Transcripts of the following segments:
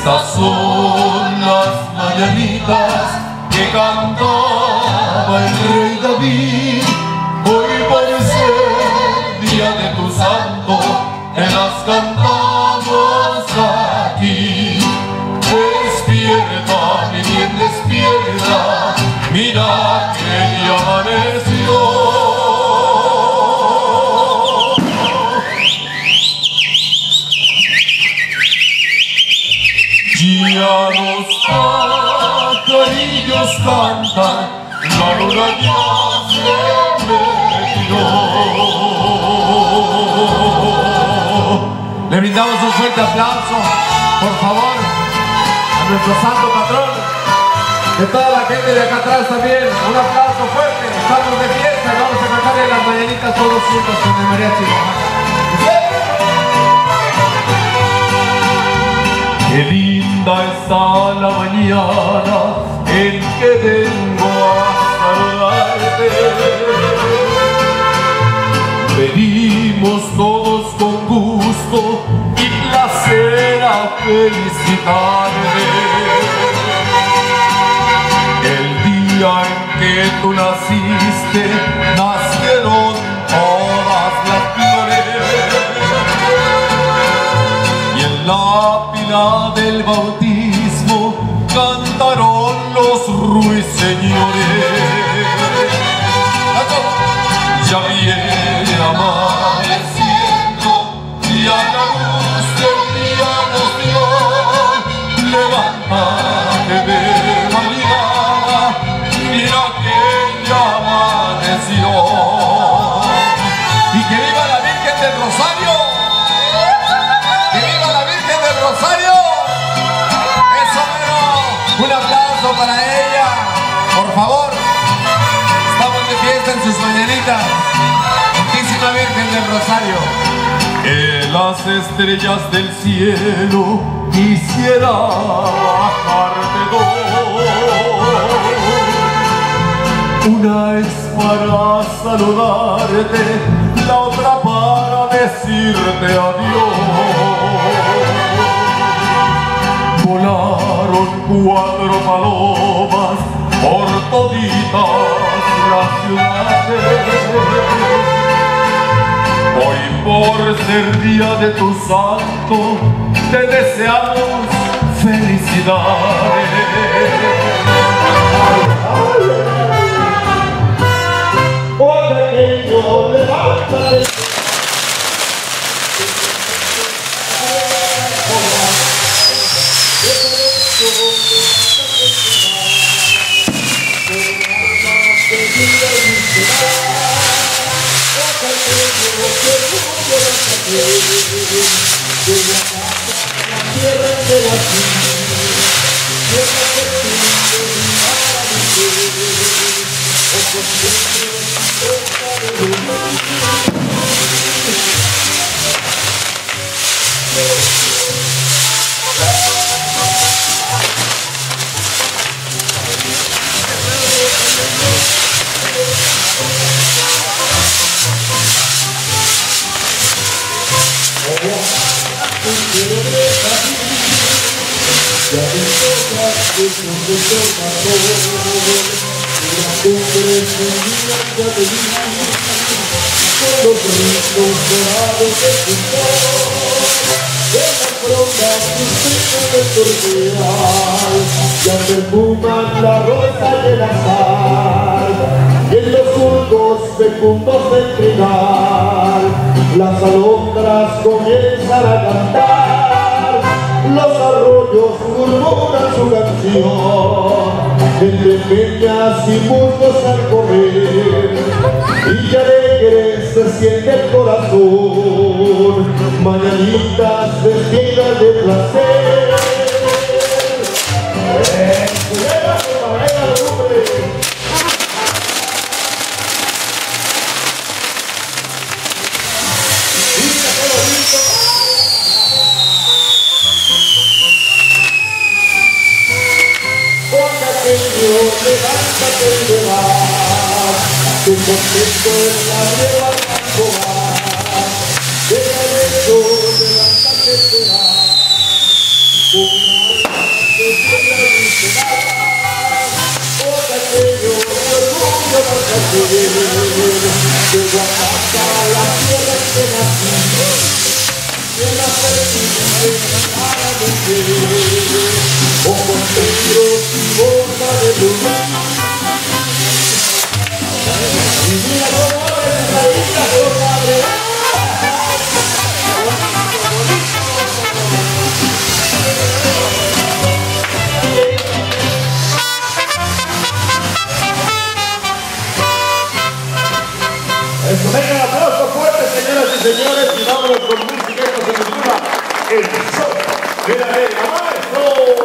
Estas son las mañanitas que cantaba el rey David. Hoy por ser día de tu santo, te las cantamos aquí. Despierta, mi bien, despierta, mira que ya amaneció. Ya los pajarillos cantan, la luna ya se retiró. Le brindamos un fuerte aplauso, por favor, a nuestro santo patrón, de toda la gente de acá atrás también. Un aplauso fuerte, estamos de fiesta y vamos a cantarle las mañanitas todos juntos con el mariachi Oaxaca. Qué linda está la mañana en que vengo a saludarte. Venimos todos con gusto y placer a felicitarte. El día en que tú naciste, nacieron todas las flores. Y en la pila del bautismo cantaron los ruiseñores. Ya viene amaneciendo y a la luz del día nos dio. Levántate de mañana, mira que ya amaneció. Y que viva la Virgen del Rosario. ¡Que viva la Virgen del Rosario! ¡Eso mero! Un aplauso para ella, por favor. Estamos de fiesta en sus mañanitas. Santísima Virgen del Rosario. Que las estrellas del cielo quisiera bajarte dos. Una es para saludarte, la otra para decirte adiós. Volaron 4 palomas por toditas las ciudades. Hoy por ser día de tu santo, te deseamos felicidades. Oh pequeño, levántate. Ya perfuman la rosa y el azar, y en los surcos fecundos del trigal las alondras comienzan a cantar, los arroyos murmuran su canción, entre peñas y musgos al correr, y que alegre se siente el corazón, mañanitas vestidas de placer. Levántate y demás, tu contexto es la nueva Alcoba, de eso levántate y demás. Llego a casa a la tierra que nací, y en la fertilidad para vencer, ojos negros y boca de luz. Y mira cómo es la isla, compadre. Eso, venga, un aplauso fuerte, señoras y señores, y vámonos con música, esto se titula El Show de la Negra, maestro.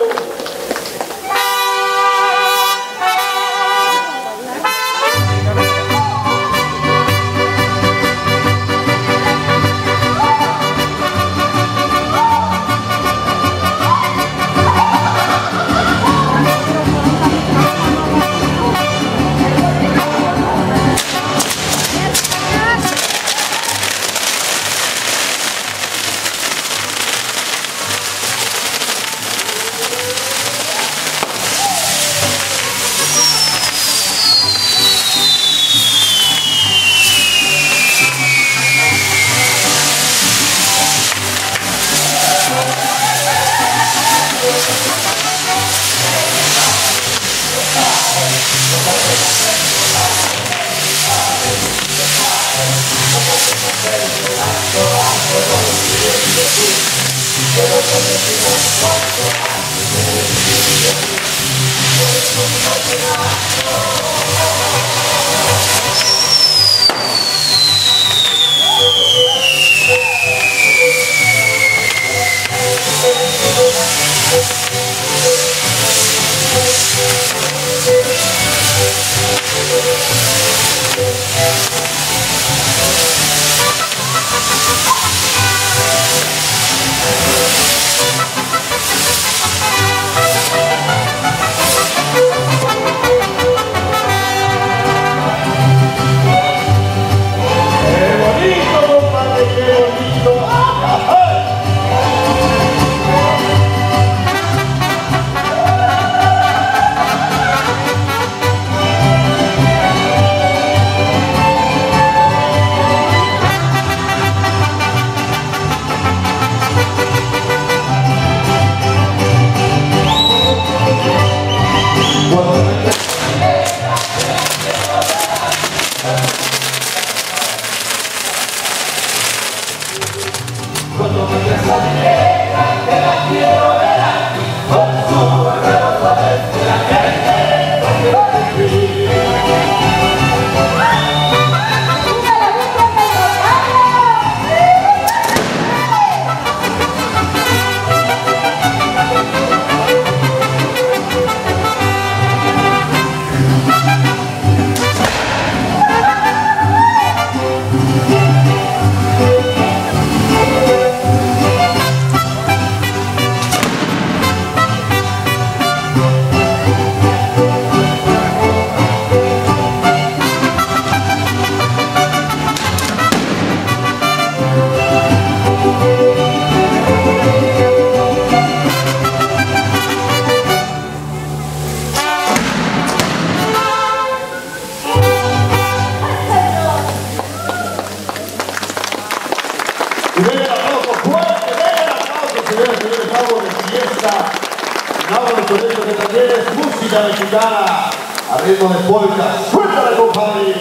Mexicana, a ritmo de polka. ¡Suéltale, compadre!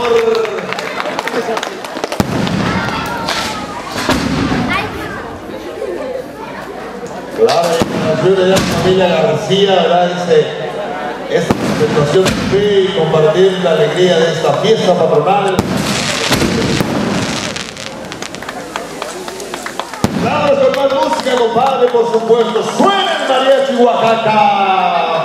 Claro, y de la familia García, ¿verdad? Esta presentación de fe y compartir la alegría de esta fiesta patronal. Claro, con más música, compadre, por supuesto. ¡Suena el mariachi Oaxaca!